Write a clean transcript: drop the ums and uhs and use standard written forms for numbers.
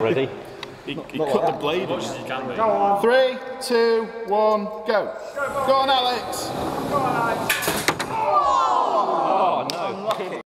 Ready? He cut the blade. As much as you can do. Go on. 3, 2, 1, go. Go on, Alex. Go on, Alex.